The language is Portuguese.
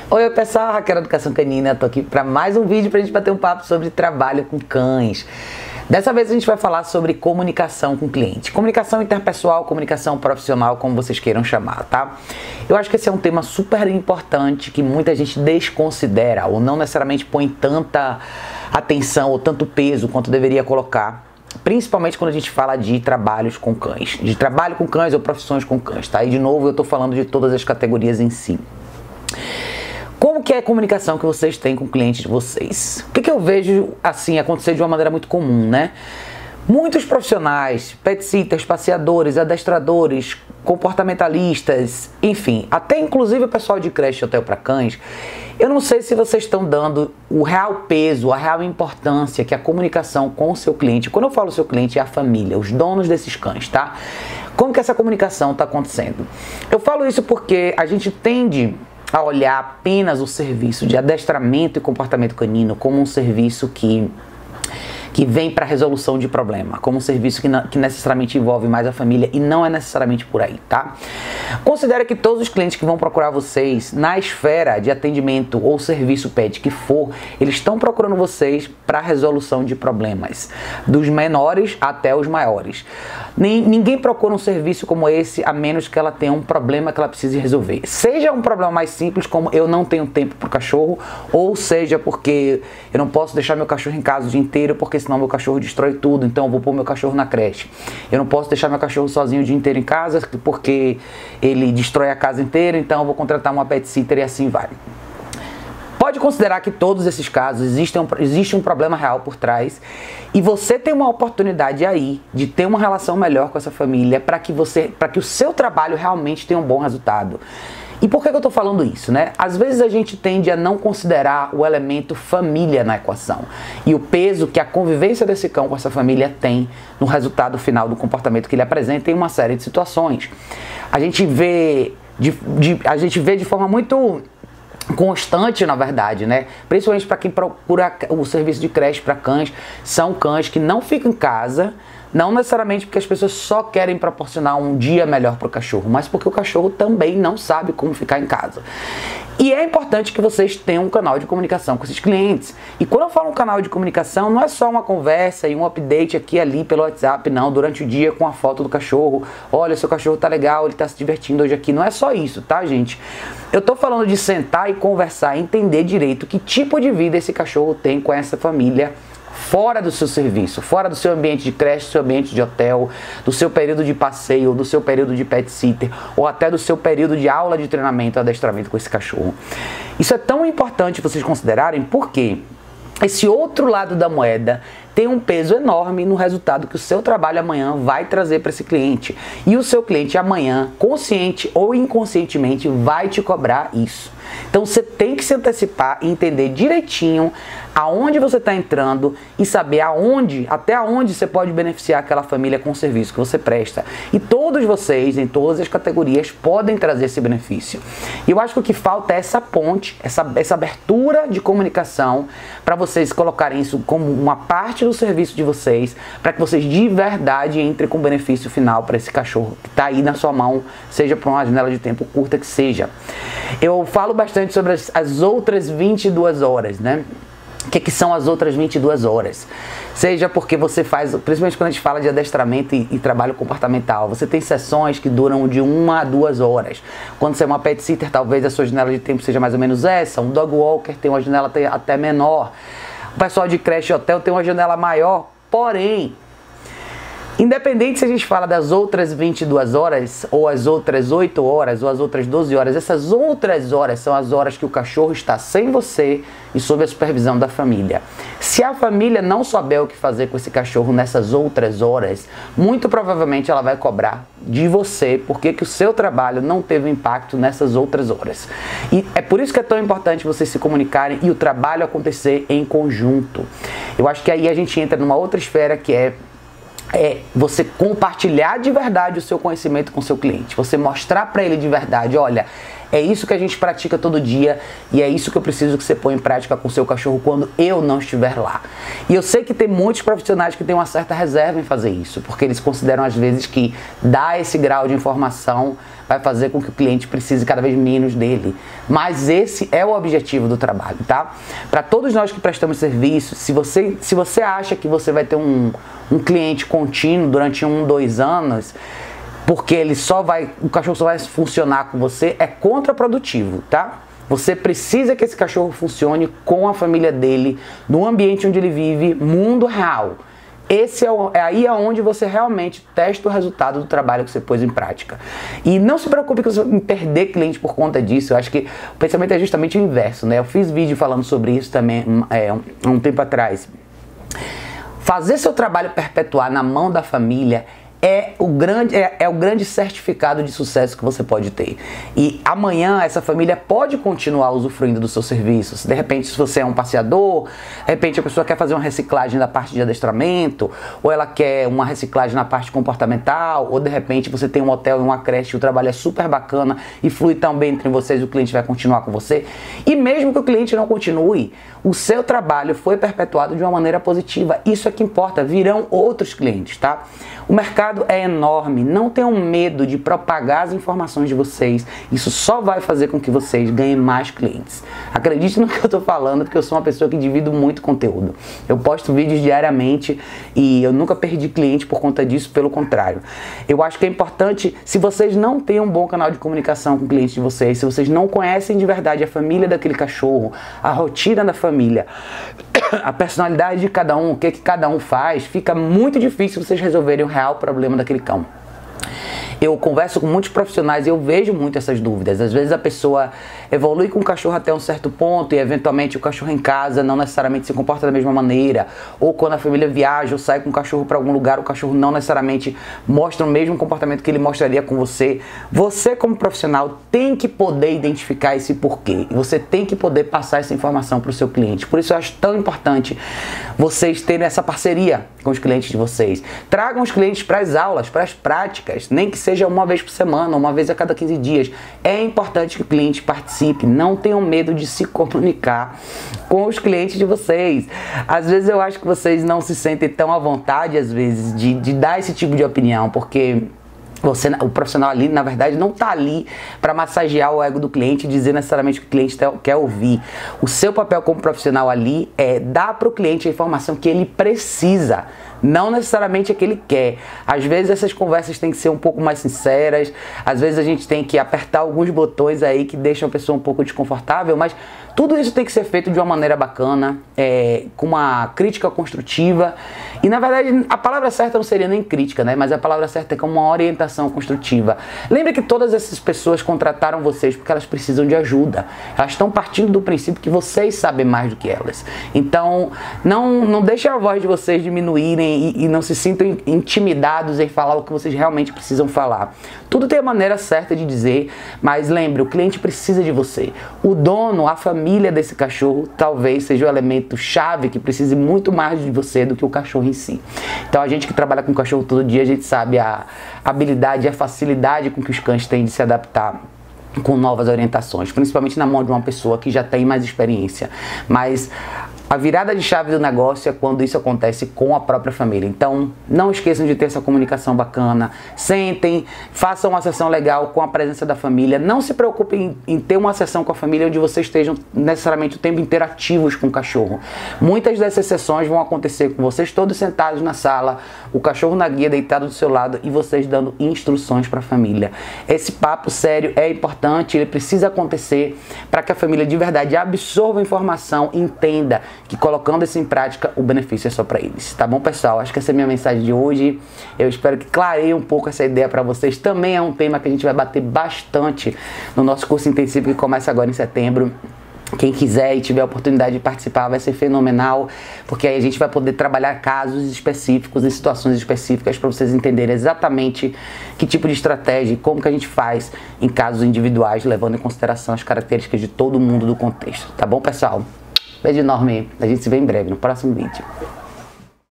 Oi pessoal, Raquel da Educação Canina, tô aqui para mais um vídeo pra gente bater um papo sobre trabalho com cães. Dessa vez a gente vai falar sobre comunicação com o cliente. Comunicação interpessoal, comunicação profissional, como vocês queiram chamar, tá? Eu acho que esse é um tema super importante que muita gente desconsidera ou não necessariamente põe tanta atenção ou tanto peso quanto deveria colocar. Principalmente quando a gente fala de trabalhos com cães, de trabalho com cães ou profissões com cães, tá? E de novo eu tô falando de todas as categorias em si. Como que é a comunicação que vocês têm com o cliente de vocês? O que eu vejo assim acontecer de uma maneira muito comum, né? Muitos profissionais, pet sitters, passeadores, adestradores, comportamentalistas, enfim, até inclusive o pessoal de creche e hotel para cães, eu não sei se vocês estão dando o real peso, a real importância que a comunicação com o seu cliente, quando eu falo seu cliente é a família, os donos desses cães, tá? Como que essa comunicação está acontecendo? Eu falo isso porque a gente tende a olhar apenas o serviço de adestramento e comportamento canino como um serviço que vem para resolução de problema, como um serviço que necessariamente envolve mais a família e não é necessariamente por aí, tá? Considere que todos os clientes que vão procurar vocês na esfera de atendimento ou serviço pet que for, eles estão procurando vocês para resolução de problemas, dos menores até os maiores. Ninguém procura um serviço como esse a menos que ela tenha um problema que ela precise resolver. Seja um problema mais simples como eu não tenho tempo para o cachorro, ou seja porque eu não posso deixar meu cachorro em casa o dia inteiro porque senão meu cachorro destrói tudo, então eu vou pôr meu cachorro na creche. Eu não posso deixar meu cachorro sozinho o dia inteiro em casa porque ele destrói a casa inteira, então eu vou contratar uma pet sitter e assim vai. Pode considerar que todos esses casos existe um problema real por trás e você tem uma oportunidade aí de ter uma relação melhor com essa família para que o seu trabalho realmente tenha um bom resultado. E por que eu tô falando isso, né? Às vezes a gente tende a não considerar o elemento família na equação e o peso que a convivência desse cão com essa família tem no resultado final do comportamento que ele apresenta em uma série de situações. A gente vê de forma muito constante, na verdade, né? Principalmente para quem procura o serviço de creche para cães, são cães que não ficam em casa, não necessariamente porque as pessoas só querem proporcionar um dia melhor para o cachorro, mas porque o cachorro também não sabe como ficar em casa. E é importante que vocês tenham um canal de comunicação com esses clientes. E quando eu falo um canal de comunicação, não é só uma conversa e um update aqui e ali pelo WhatsApp, não, durante o dia com a foto do cachorro. Olha, seu cachorro tá legal, ele tá se divertindo hoje aqui. Não é só isso, tá, gente? Eu tô falando de sentar e conversar, entender direito que tipo de vida esse cachorro tem com essa família fora do seu serviço, fora do seu ambiente de creche, do seu ambiente de hotel, do seu período de passeio, do seu período de pet sitter, ou até do seu período de aula de treinamento, adestramento com esse cachorro. Isso é tão importante vocês considerarem porque esse outro lado da moeda tem um peso enorme no resultado que o seu trabalho amanhã vai trazer para esse cliente. E o seu cliente amanhã, consciente ou inconscientemente, vai te cobrar isso. Então você tem que se antecipar e entender direitinho aonde você está entrando e saber até onde você pode beneficiar aquela família com o serviço que você presta. E todos vocês, em todas as categorias, podem trazer esse benefício. E eu acho que o que falta é essa ponte, essa abertura de comunicação para vocês colocarem isso como uma parte do serviço de vocês, para que vocês de verdade entrem com benefício final para esse cachorro que está aí na sua mão, seja por uma janela de tempo curta que seja. Eu falo bastante sobre as outras 22 horas, né? O que são as outras 22 horas? Seja porque você faz, principalmente quando a gente fala de adestramento e trabalho comportamental, você tem sessões que duram de 1 a 2 horas. Quando você é uma pet sitter, talvez a sua janela de tempo seja mais ou menos essa. Um dog walker tem uma janela até menor. O pessoal de creche e hotel tem uma janela maior, porém, independente se a gente fala das outras 22 horas, ou as outras 8 horas, ou as outras 12 horas, essas outras horas são as horas que o cachorro está sem você e sob a supervisão da família. Se a família não souber o que fazer com esse cachorro nessas outras horas, muito provavelmente ela vai cobrar de você porque que o seu trabalho não teve impacto nessas outras horas. E é por isso que é tão importante vocês se comunicarem e o trabalho acontecer em conjunto. Eu acho que aí a gente entra numa outra esfera que é você compartilhar de verdade o seu conhecimento com o seu cliente, você mostrar para ele de verdade, olha, É isso que a gente pratica todo dia e é isso que eu preciso que você ponha em prática com o seu cachorro quando eu não estiver lá. E eu sei que tem muitos profissionais que têm uma certa reserva em fazer isso, porque eles consideram às vezes que dar esse grau de informação vai fazer com que o cliente precise cada vez menos dele. Mas esse é o objetivo do trabalho, tá? Para todos nós que prestamos serviço, se você acha que você vai ter um cliente contínuo durante 1, 2 anos, porque o cachorro só vai funcionar com você, é contraprodutivo, tá? Você precisa que esse cachorro funcione com a família dele, no ambiente onde ele vive, mundo real. Esse é aí onde você realmente testa o resultado do trabalho que você pôs em prática. E não se preocupe com você perder cliente por conta disso. Eu acho que o pensamento é justamente o inverso, né? Eu fiz vídeo falando sobre isso também um tempo atrás. Fazer seu trabalho perpetuar na mão da família é o grande certificado de sucesso que você pode ter. E amanhã essa família pode continuar usufruindo dos seus serviços. De repente, se você é um passeador, de repente a pessoa quer fazer uma reciclagem da parte de adestramento, ou ela quer uma reciclagem na parte comportamental, ou de repente você tem um hotel e uma creche e o trabalho é super bacana e flui tão bem entre vocês, o cliente vai continuar com você. E mesmo que o cliente não continue, o seu trabalho foi perpetuado de uma maneira positiva. Isso é que importa, virão outros clientes, tá? O mercado é enorme, não tenham medo de propagar as informações de vocês, isso só vai fazer com que vocês ganhem mais clientes. Acredite no que eu estou falando, porque eu sou uma pessoa que divido muito conteúdo. Eu posto vídeos diariamente e eu nunca perdi cliente por conta disso, pelo contrário. Eu acho que é importante, se vocês não têm um bom canal de comunicação com o cliente de vocês, se vocês não conhecem de verdade a família daquele cachorro, a rotina da família, a personalidade de cada um, o que cada um faz, fica muito difícil vocês resolverem o real problema daquele cão. Eu converso com muitos profissionais e eu vejo muito essas dúvidas. Às vezes a pessoa evolui com o cachorro até um certo ponto e eventualmente o cachorro em casa não necessariamente se comporta da mesma maneira. Ou quando a família viaja ou sai com o cachorro para algum lugar, o cachorro não necessariamente mostra o mesmo comportamento que ele mostraria com você. Você como profissional tem que poder identificar esse porquê. E você tem que poder passar essa informação para o seu cliente. Por isso eu acho tão importante vocês terem essa parceria com os clientes de vocês. Tragam os clientes para as aulas, para as práticas, nem que seja uma vez por semana, uma vez a cada 15 dias. É importante que o cliente participe, não tenham medo de se comunicar com os clientes de vocês. Às vezes eu acho que vocês não se sentem tão à vontade, às vezes, de dar esse tipo de opinião, porque o profissional ali, na verdade, não está ali para massagear o ego do cliente e dizer necessariamente o que o cliente quer ouvir. O seu papel como profissional ali é dar para o cliente a informação que ele precisa, não necessariamente a que ele quer. Às vezes essas conversas têm que ser um pouco mais sinceras, às vezes a gente tem que apertar alguns botões aí que deixam a pessoa um pouco desconfortável, mas tudo isso tem que ser feito de uma maneira bacana, com uma crítica construtiva. E na verdade a palavra certa não seria nem crítica, né? Mas a palavra certa é como uma orientação construtiva. Lembre que todas essas pessoas contrataram vocês porque elas precisam de ajuda. Elas estão partindo do princípio que vocês sabem mais do que elas. Então não deixem a voz de vocês diminuírem e não se sintam intimidados em falar o que vocês realmente precisam falar. Tudo tem a maneira certa de dizer, mas lembre, o cliente precisa de você. O dono, a família desse cachorro, talvez seja o elemento chave que precise muito mais de você do que o cachorro em si. Então a gente que trabalha com cachorro todo dia, a gente sabe a habilidade e a facilidade com que os cães têm de se adaptar com novas orientações, principalmente na mão de uma pessoa que já tem mais experiência. Mas a virada de chave do negócio é quando isso acontece com a própria família. Então, não esqueçam de ter essa comunicação bacana. Sentem, façam uma sessão legal com a presença da família. Não se preocupem em ter uma sessão com a família onde vocês estejam necessariamente o tempo inteiro ativos com o cachorro. Muitas dessas sessões vão acontecer com vocês todos sentados na sala, o cachorro na guia deitado do seu lado e vocês dando instruções para a família. Esse papo sério é importante, ele precisa acontecer para que a família de verdade absorva a informação e entenda que colocando isso em prática, o benefício é só para eles. Tá bom, pessoal? Acho que essa é a minha mensagem de hoje. Eu espero que clareie um pouco essa ideia para vocês. Também é um tema que a gente vai bater bastante no nosso curso intensivo que começa agora em setembro. Quem quiser e tiver a oportunidade de participar vai ser fenomenal, porque aí a gente vai poder trabalhar casos específicos, em situações específicas, para vocês entenderem exatamente que tipo de estratégia e como que a gente faz em casos individuais, levando em consideração as características de todo mundo do contexto. Tá bom, pessoal? Beijo enorme, a gente se vê em breve no próximo vídeo.